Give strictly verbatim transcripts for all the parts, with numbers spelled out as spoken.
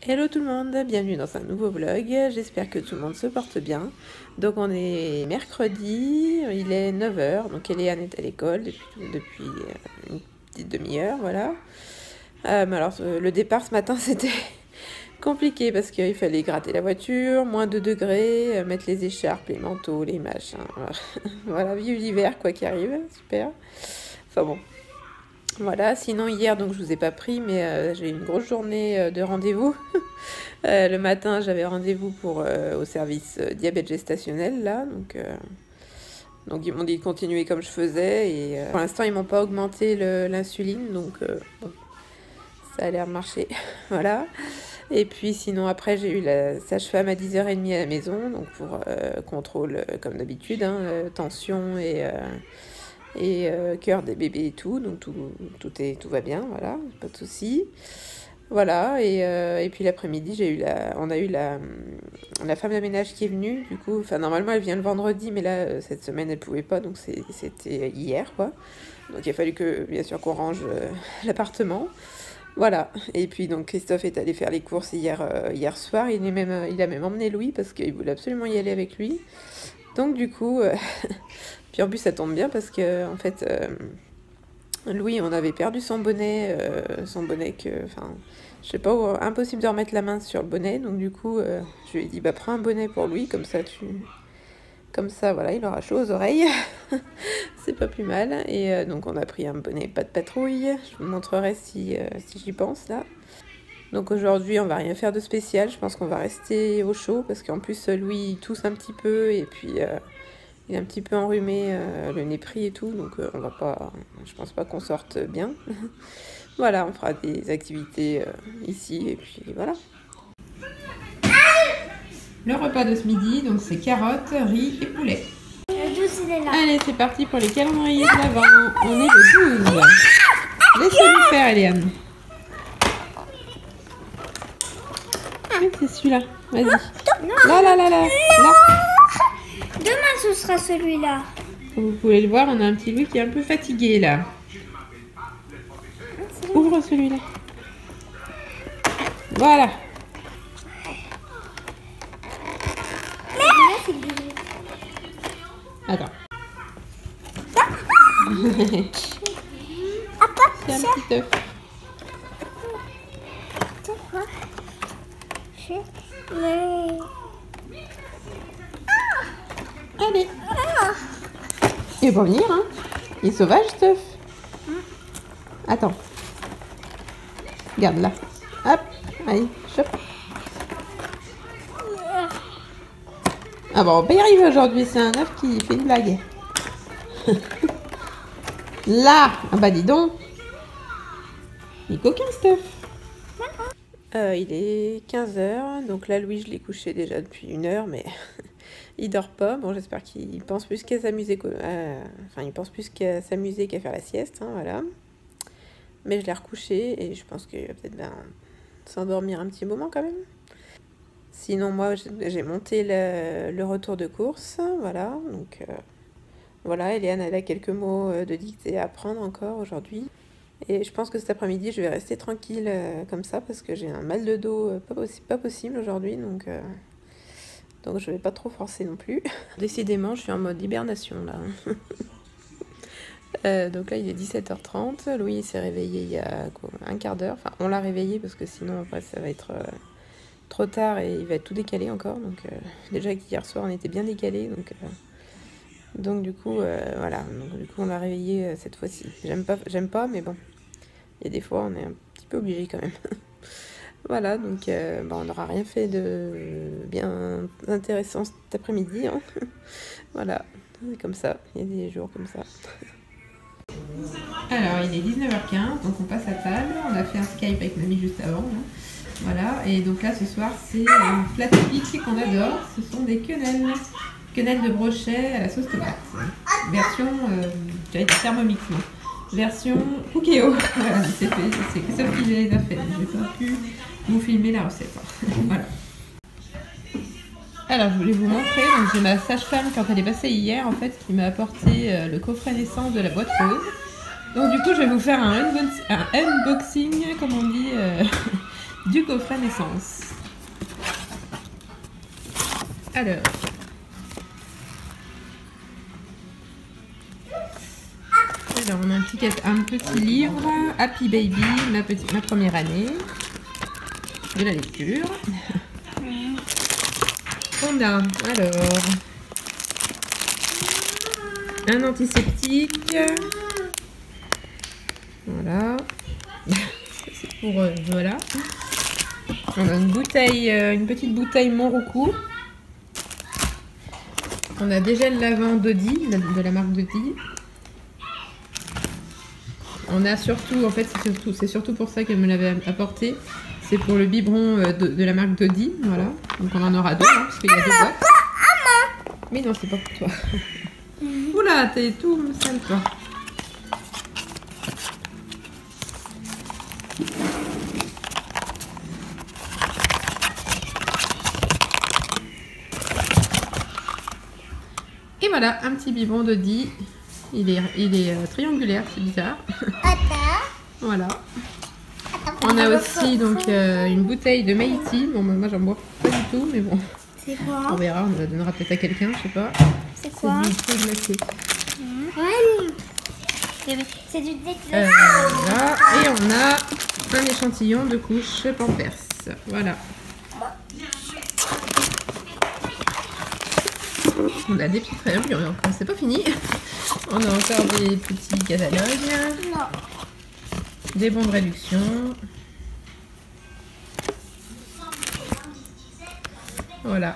Hello tout le monde, bienvenue dans un nouveau vlog, j'espère que tout le monde se porte bien. Donc on est mercredi, il est neuf heures, donc Eliane est à l'école depuis, depuis une petite demi-heure, voilà. Euh, mais alors le départ ce matin c'était compliqué parce qu'il fallait gratter la voiture, moins deux degrés, mettre les écharpes, les manteaux, les machins, voilà, vive l'hiver quoi qui arrive, super. Enfin bon. Voilà, sinon hier, donc je vous ai pas pris, mais euh, j'ai eu une grosse journée euh, de rendez-vous. euh, le matin, j'avais rendez-vous pour euh, au service euh, diabète gestationnel, là. Donc, euh, donc ils m'ont dit de continuer comme je faisais. Et euh, pour l'instant, ils m'ont pas augmenté l'insuline, donc euh, bon, ça a l'air de marcher. Voilà. Et puis sinon, après, j'ai eu la sage-femme à dix heures trente à la maison, donc pour euh, contrôle, euh, comme d'habitude, hein, euh, tension et... Euh, et euh, cœur des bébés et tout, donc tout, tout, est, tout va bien, voilà, pas de soucis. Voilà, et, euh, et puis l'après-midi, j'ai eu la, on a eu la, la femme de ménage qui est venue, du coup, enfin normalement elle vient le vendredi, mais là, cette semaine, elle pouvait pas, donc c'était hier, quoi. Donc il a fallu que, bien sûr, qu'on range euh, l'appartement. Voilà, et puis donc Christophe est allé faire les courses hier, euh, hier soir, il, est même, il a même emmené Louis, parce qu'il voulait absolument y aller avec lui. Donc du coup... Euh, Puis en plus ça tombe bien parce que en fait euh, Louis on avait perdu son bonnet, euh, son bonnet que, enfin je sais pas, où, impossible de remettre la main sur le bonnet, donc du coup euh, je lui ai dit bah prends un bonnet pour lui, comme ça tu, comme ça voilà il aura chaud aux oreilles, c'est pas plus mal. Et euh, donc on a pris un bonnet pas de patrouille, je vous montrerai si, euh, si j'y pense là. Donc aujourd'hui on va rien faire de spécial, je pense qu'on va rester au chaud parce qu'en plus Louis il tousse un petit peu et puis euh, il est un petit peu enrhumé, euh, le nez pris et tout, donc euh, on va pas, je pense pas qu'on sorte bien. Voilà, on fera des activités euh, ici et puis voilà. Le repas de ce midi, donc c'est carottes, riz et poulet. Le douze, il est là. Allez, c'est parti pour les calendriers de l'Avent. On est le douze. Laissez-lui faire, Eliane. Oui, c'est celui-là. Vas-y. Là, là, là, là. Là. Demain, ce sera celui-là. Comme vous pouvez le voir, on a un petit Louis qui est un peu fatigué là. Ouvre celui-là. Voilà. Attends. C'est un petit œuf. Allez. Il va venir, hein. Il est sauvage, cet œuf. Attends. Regarde là. Hop. Allez, chope. Ah bon, on va pas y arriver aujourd'hui. C'est un œuf qui fait une blague. Là. Ah bah dis donc. Il est coquin, cet œuf. Euh, il est quinze heures. Donc là, Louis, je l'ai couché déjà depuis une heure, mais... il dort pas, bon j'espère qu'il pense plus qu'à s'amuser, euh, enfin il pense plus qu'à s'amuser qu'à faire la sieste, hein, voilà. Mais je l'ai recouché et je pense qu'il va peut-être ben, s'endormir un petit moment quand même. Sinon moi j'ai monté le, le retour de course, voilà, donc euh, voilà, Eliane elle a quelques mots de dictée à apprendre encore aujourd'hui. Et je pense que cet après-midi je vais rester tranquille euh, comme ça parce que j'ai un mal de dos euh, pas, possi pas possible aujourd'hui, donc... Euh, Donc je vais pas trop forcer non plus. Décidément, je suis en mode hibernation là. euh, donc là, il est dix-sept heures trente. Louis s'est réveillé il y a quoi, un quart d'heure. Enfin, on l'a réveillé parce que sinon après ça va être euh, trop tard et il va être tout décalé encore. Donc euh, déjà qu'hier soir on était bien décalé. Donc, euh, donc du coup, euh, voilà. Donc, du coup, on l'a réveillé euh, cette fois-ci. J'aime pas, j'aime pas, mais bon. Il y a des fois, on est un petit peu obligé quand même. Voilà, donc euh, bon, on n'aura rien fait de bien intéressant cet après-midi. Hein. Voilà, c'est comme ça, il y a des jours comme ça. Alors, il est dix-neuf heures quinze, donc on passe à table. On a fait un Skype avec mamie juste avant. Hein. Voilà, et donc là, ce soir, c'est un plat typique qu'on adore. Ce sont des quenelles. Quenelles de brochet à la sauce tomate. Version, euh, j'allais dire Thermomix, non. Version Cookéo. Voilà, c'est fait, c'est Christophe qui les a fait. J'ai pas pu vous filmer la recette. Voilà. Alors, je voulais vous montrer, donc j'ai ma sage-femme quand elle est passée hier, en fait, qui m'a apporté euh, le coffret naissance de la boîte rose. Donc du coup, je vais vous faire un, unbox un unboxing, comme on dit, euh, du coffret naissance. Alors, alors on a un petit, un petit livre, Happy Baby, ma, petite, ma première année, de la lecture. On a alors un antiseptique, voilà, c'est pour euh, voilà. On a une bouteille, euh, une petite bouteille Monroucou. On a déjà le lavant Dodi, de la marque Dodi. On a surtout, en fait, c'est surtout, c'est surtout pour ça qu'elle me l'avait apporté. C'est pour le biberon de, de la marque Dodi, voilà. Donc on en aura deux, hein, parce qu'il y a deux boîtes. Mais non, c'est pas pour toi. Oula, t'es tout sale, toi. Et voilà, un petit biberon Dodi. Il est, il est euh, triangulaire, c'est bizarre. Voilà. On a aussi donc euh, une bouteille de Meiti. Bon, moi j'en bois pas du tout, mais bon. C'est quoi? On verra, on la donnera peut-être à quelqu'un, je sais pas. C'est quoi? C'est du thé glacé. Mmh. C'est du thé glacé. Euh, voilà. Et on a un échantillon de couches Pampers. Voilà. On a des petites crayons, c'est pas fini. On a encore des petits catalogues. Non. Des bons de réduction. Voilà.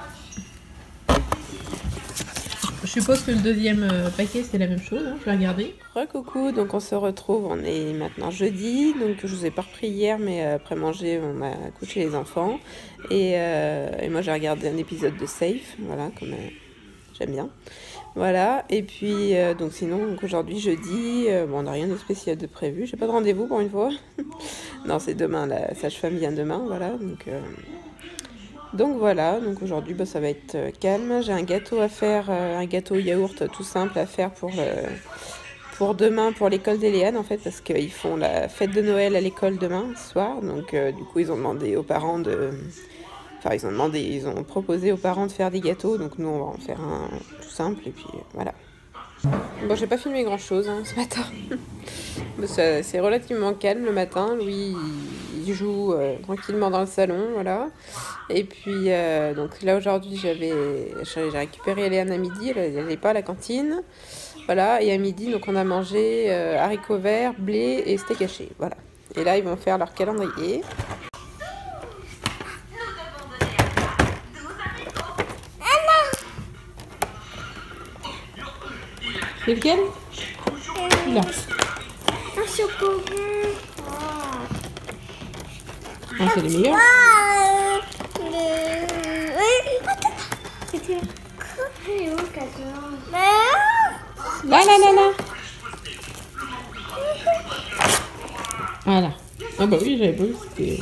Je suppose que le deuxième paquet c'est la même chose, hein, je vais regarder. Recoucou, donc on se retrouve, on est maintenant jeudi, donc je vous ai pas repris hier, mais après manger on a couché les enfants. Et, euh, et moi j'ai regardé un épisode de Safe, voilà, comme euh, j'aime bien. Voilà, et puis euh, donc sinon donc aujourd'hui jeudi, euh, bon, on n'a rien de spécial de prévu, j'ai pas de rendez-vous pour une fois. Non, c'est demain, la sage-femme vient demain, voilà, donc... Euh... Donc voilà, donc aujourd'hui bah, ça va être euh, calme. J'ai un gâteau à faire, euh, un gâteau yaourt tout simple à faire pour, le, pour demain, pour l'école d'Éléane en fait, parce qu'ils font la fête de Noël à l'école demain soir. Donc euh, du coup ils ont demandé aux parents de... Enfin ils ont demandé, ils ont proposé aux parents de faire des gâteaux. Donc nous on va en faire un tout simple et puis euh, voilà. Bon, j'ai pas filmé grand chose hein, ce matin. C'est relativement calme le matin. Louis il joue euh, tranquillement dans le salon, voilà. Et puis euh, donc là aujourd'hui j'avais j'ai récupéré Éléane à midi, elle n'allait pas à la cantine, voilà. Et à midi donc on a mangé euh, haricots verts, blé et steak haché, voilà. Et là ils vont faire leur calendrier. C'est lequel? Là. Un chocolat. Ah, c'est les meilleurs. Ah, le... Oui, attends. C'était où, quatorze? Là, là, là, là. Voilà. Ah bah oui, j'avais pas vu, c'était...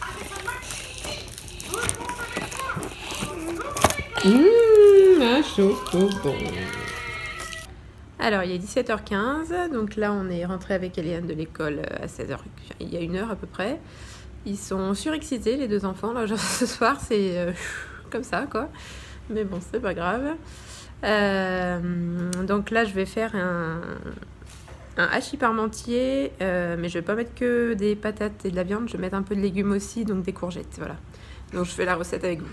Mmh, un chocobon. Alors, il est dix-sept heures quinze, donc là, on est rentré avec Éléane de l'école à seize heures, il y a une heure à peu près. Ils sont surexcités, les deux enfants, là, genre, ce soir, c'est euh, comme ça, quoi. Mais bon, c'est pas grave. Euh, donc là, je vais faire un, un hachis parmentier, euh, mais je vais pas mettre que des patates et de la viande, je vais mettre un peu de légumes aussi, donc des courgettes, voilà. Donc, je fais la recette avec vous.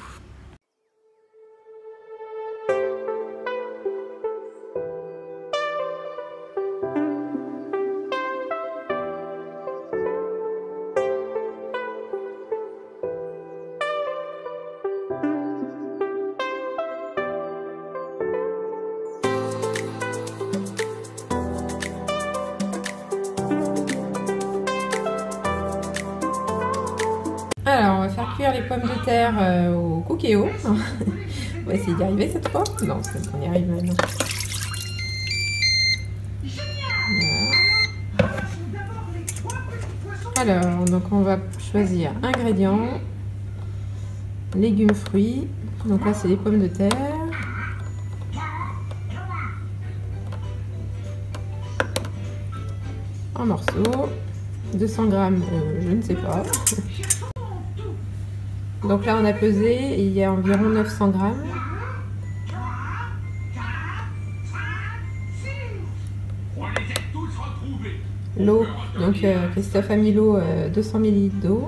Alors, on va faire cuire les pommes de terre euh, au cookéo. On va essayer d'y arriver cette fois. Non, c'est qu'on y arrive maintenant. Voilà. Alors, donc on va choisir ingrédients, légumes, fruits. Donc là, c'est les pommes de terre. En morceaux. deux cents grammes, euh, je ne sais pas. Donc là on a pesé et il y a environ neuf cents grammes. L'eau, donc euh, Christophe a mis l'eau, euh, deux cents millilitres d'eau.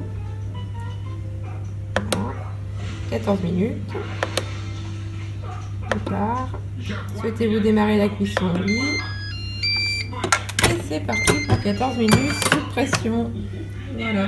Voilà. quatorze minutes. Souhaitez-vous démarrer la cuisson? Oui. Et c'est parti pour quatorze minutes sous pression. Voilà.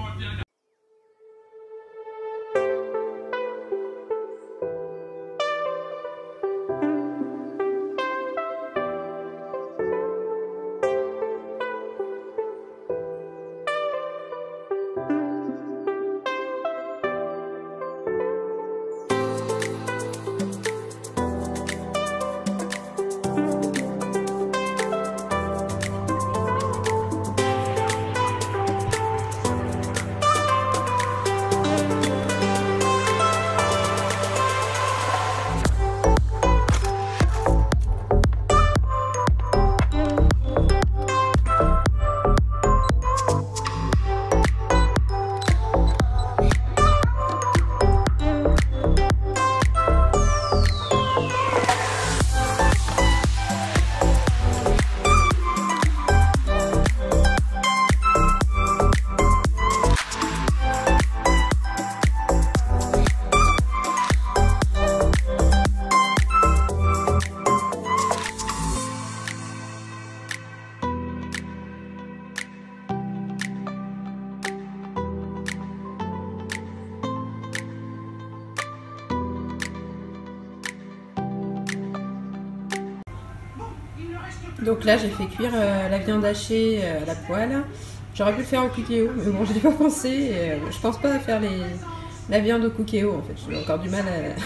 Donc là j'ai fait cuire euh, la viande hachée euh, à la poêle. J'aurais pu le faire au cookéo, mais bon, je n'y ai pas pensé. Et, euh, je pense pas à faire les, la viande au cookéo en fait. J'ai encore du mal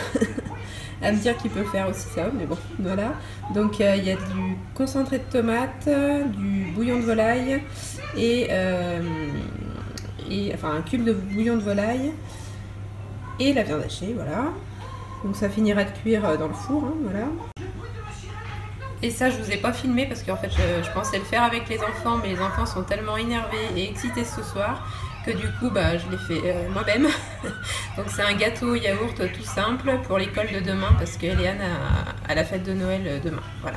à, à me dire qu'il peut faire aussi ça, mais bon, voilà. Donc il euh, y a du concentré de tomate, du bouillon de volaille et, euh, et enfin un cube de bouillon de volaille et la viande hachée, voilà. Donc ça finira de cuire dans le four, hein, voilà. Et ça, je vous ai pas filmé parce qu'en fait, je, je pensais le faire avec les enfants, mais les enfants sont tellement énervés et excités ce soir que du coup, bah, je l'ai fait euh, moi-même. Donc c'est un gâteau yaourt tout simple pour l'école de demain parce qu'Eliane a, a la fête de Noël demain. Voilà.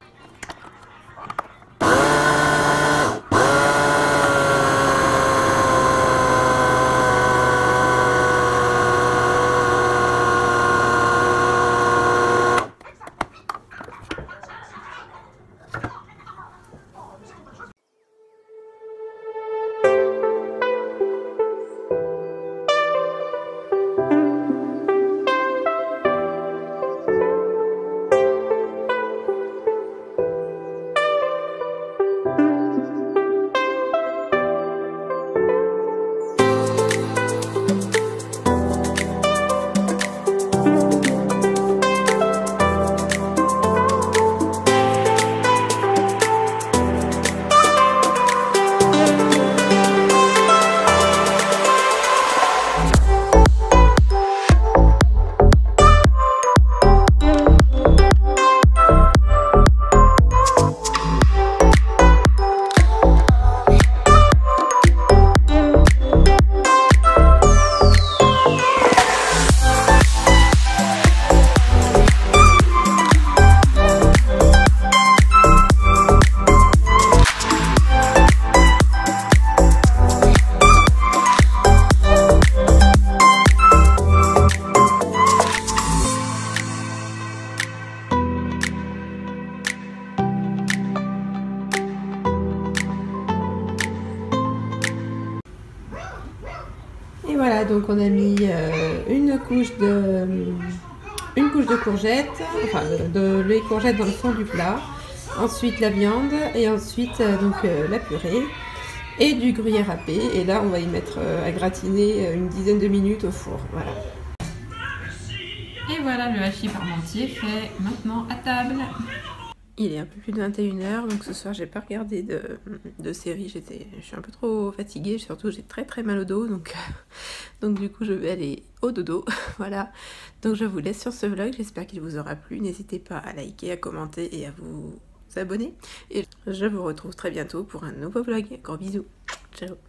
Et voilà, donc on a mis euh, une couche de une couche de courgettes, enfin de, de les courgettes dans le fond du plat, ensuite la viande et ensuite euh, donc euh, la purée et du gruyère râpé. Et là on va y mettre euh, à gratiner une dizaine de minutes au four. Voilà. Et voilà le hachis parmentier fait maintenant à table. Il est un peu plus de vingt et une heures, donc ce soir j'ai pas regardé de, de série, j'étais, je suis un peu trop fatiguée, surtout j'ai très très mal au dos, donc, donc du coup je vais aller au dodo, voilà. Donc je vous laisse sur ce vlog, j'espère qu'il vous aura plu, n'hésitez pas à liker, à commenter et à vous abonner. Et je vous retrouve très bientôt pour un nouveau vlog, gros bisous, ciao.